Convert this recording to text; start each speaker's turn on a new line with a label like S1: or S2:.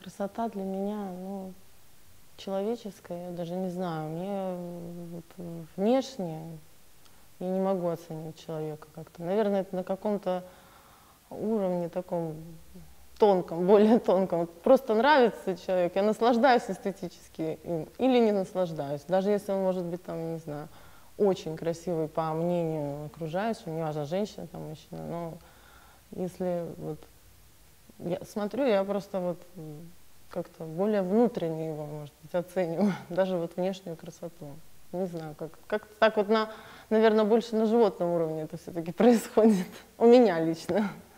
S1: Красота для меня, ну, человеческая, я даже не знаю. Мне вот внешне я не могу оценить человека как-то. Наверное, это на каком-то уровне таком тонком, более тонком. Вот просто нравится человек, я наслаждаюсь эстетически им или не наслаждаюсь. Даже если он может быть, там, я не знаю, очень красивый по мнению окружающих, неважно, женщина, там, мужчина, но если вот я смотрю, я просто вот как-то более внутренне его, может быть, оцениваю, даже вот внешнюю красоту. Не знаю, как так вот наверное, больше на животном уровне это все-таки происходит. У меня лично.